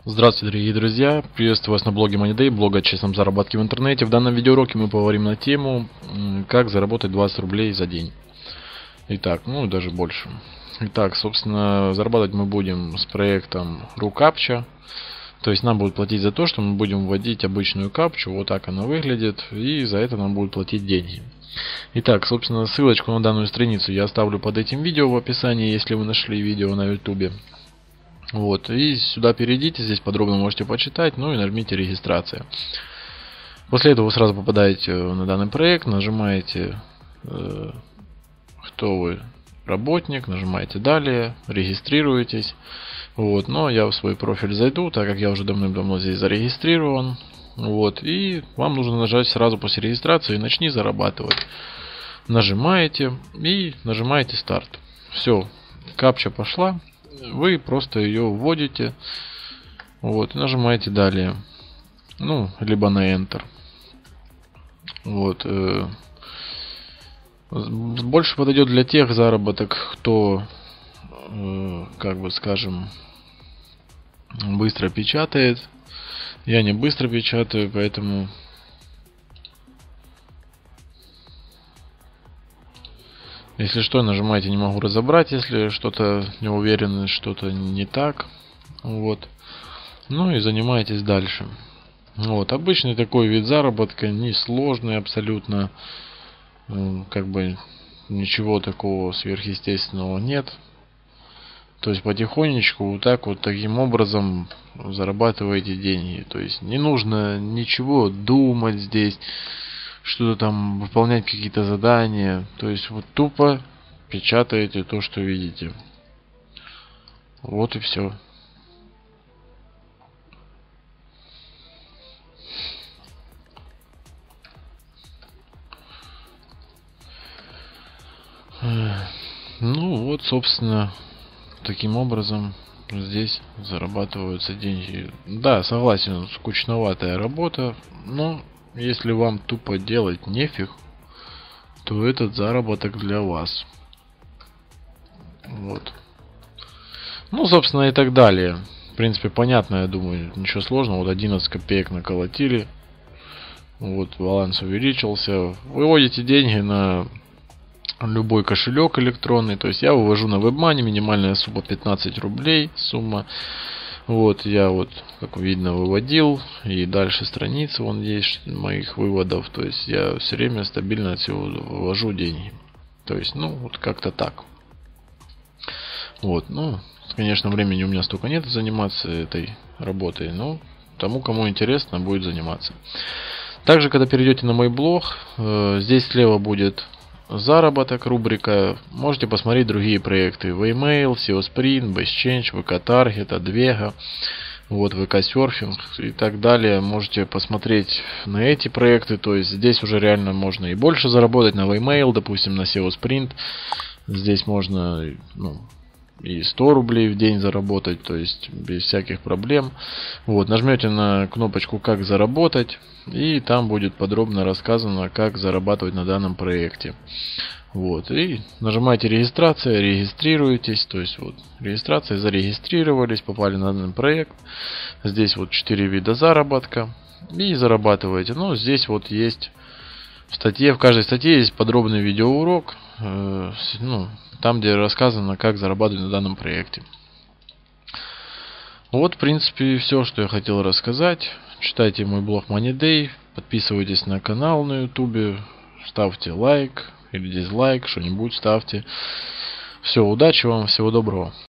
Здравствуйте, дорогие друзья! Приветствую вас на блоге Money Day, блога о честном заработке в интернете. В данном видеоуроке мы поговорим на тему, как заработать 20 рублей за день. Итак, ну даже больше. Итак, собственно, зарабатывать мы будем с проектом RuCAPTCHA. То есть нам будут платить за то, что мы будем вводить обычную капчу, вот так она выглядит, и за это нам будут платить деньги. Итак, собственно, ссылочку на данную страницу я оставлю под этим видео в описании, если вы нашли видео на YouTube. Вот, и сюда перейдите, здесь подробно можете почитать, ну и нажмите регистрация. После этого вы сразу попадаете на данный проект, нажимаете кто вы, работник, нажимаете далее, регистрируетесь. Вот, но я в свой профиль зайду, так как я уже давным-давно здесь зарегистрирован. Вот, и вам нужно нажать сразу после регистрации «Начни зарабатывать». Нажимаете и нажимаете старт. Все, капча пошла. Вы просто ее вводите, вот, и нажимаете далее, ну, либо на Enter. Вот, больше подойдет для тех заработок, кто, как бы скажем, быстро печатает. Я не быстро печатаю, поэтому если что, нажимаете «Не могу разобрать», если что-то не уверены, что-то не так. Вот. Ну и занимаетесь дальше. Вот. Обычный такой вид заработка, несложный абсолютно. Как бы ничего такого сверхъестественного нет. То есть потихонечку, вот так вот, таким образом зарабатываете деньги. То есть не нужно ничего думать здесь, что-то там выполнять, какие-то задания. То есть вот тупо печатаете то, что видите. Вот и все. Ну вот, собственно, таким образом здесь зарабатываются деньги. Да, согласен, скучноватая работа, но если вам тупо делать нефиг, то этот заработок для вас. Вот. Ну, собственно, и так далее. В принципе, понятно, я думаю, ничего сложного. Вот 11 копеек наколотили. Вот, баланс увеличился. Выводите деньги на любой кошелек электронный. То есть я вывожу на WebMoney, минимальная сумма 15 рублей. Сумма. Вот, я вот, как видно, выводил. И дальше страницы вон есть моих выводов. То есть я все время стабильно отсюда вывожу деньги. То есть, ну, вот как-то так. Вот, ну, конечно, времени у меня столько нет заниматься этой работой. Но тому, кому интересно, будет заниматься. Также, когда перейдете на мой блог, здесь слева будет заработок, рубрика. Можете посмотреть другие проекты: Waymail, SEO Sprint, BaseChange, VK Target, Advega, вот, VK Surfing и так далее. Можете посмотреть на эти проекты. То есть здесь уже реально можно и больше заработать. На Waymail, допустим, на SEO Sprint здесь можно, ну, и 100 рублей в день заработать, то есть без всяких проблем. Вот, нажмете на кнопочку «Как заработать», и там будет подробно рассказано, как зарабатывать на данном проекте. Вот, и нажимаете «Регистрация», регистрируетесь, то есть вот регистрация, зарегистрировались, попали на данный проект. Здесь вот 4 вида заработка и зарабатываете. Ну, здесь вот есть в статье, в каждой статье есть подробный видеоурок, ну, там, где рассказано, как зарабатывать на данном проекте. Вот, в принципе, все, что я хотел рассказать. Читайте мой блог Money Day, подписывайтесь на канал на YouTube, ставьте лайк или дизлайк, что-нибудь ставьте. Все, удачи вам, всего доброго.